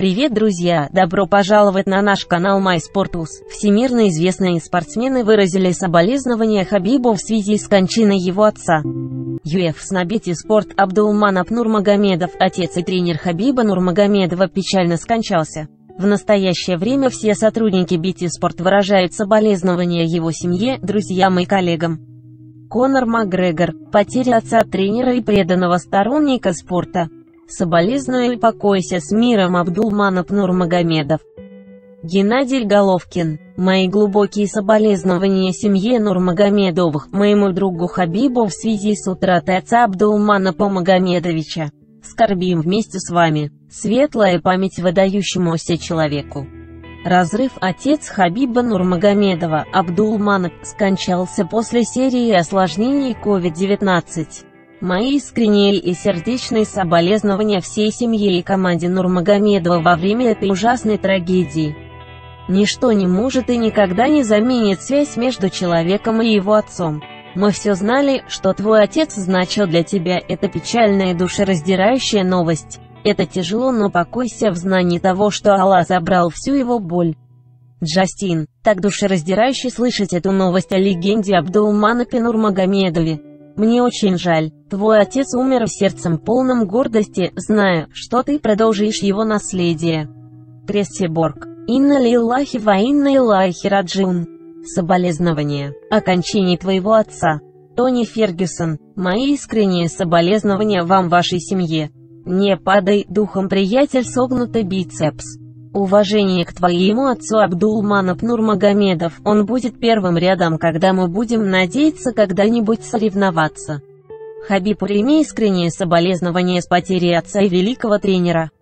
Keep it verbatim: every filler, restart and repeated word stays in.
Привет, друзья! Добро пожаловать на наш канал MySportus. Всемирно известные спортсмены выразили соболезнования Хабибу в связи с кончиной его отца. ю эф си на бити спорт Абдулманап Нурмагомедов, отец и тренер Хабиба Нурмагомедова, печально скончался. В настоящее время все сотрудники бити спорт выражают соболезнования его семье, друзьям и коллегам. Конор Макгрегор. Потеря отца, тренера и преданного сторонника спорта. Соболезную и покойся с миром, Абдулманап Нурмагомедов. Геннадий Головкин. Мои глубокие соболезнования семье Нурмагомедовых, моему другу Хабибу в связи с утратой отца Абдулманапа Магомедовича. Скорбим вместе с вами. Светлая память выдающемуся человеку. Разрыв. Отец Хабиба Нурмагомедова, Абдулманап, скончался после серии осложнений ковид девятнадцать. Мои искренние и сердечные соболезнования всей семье и команде Нурмагомедова во время этой ужасной трагедии. Ничто не может и никогда не заменит связь между человеком и его отцом. Мы все знали, что твой отец значил для тебя. Это печальная и душераздирающая новость. Это тяжело, но покойся в знании того, что Аллах забрал всю его боль. Джастин. Так душераздирающе слышать эту новость о легенде Абдулманапе Нурмагомедове. Мне очень жаль. Твой отец умер сердцем полным гордости, зная, что ты продолжишь его наследие. Крестеборг. Инна лиллахи ва инна илайхи раджиун. Соболезнования о кончине твоего отца. Тони Фергюсон. Мои искренние соболезнования вам, вашей семье. Не падай духом, приятель, согнутый бицепс. Уважение к твоему отцу, Абдулманап Нурмагомедов. Он будет первым рядом, когда мы будем надеяться когда-нибудь соревноваться. Хабиб, прими искренние соболезнования с потерей отца и великого тренера.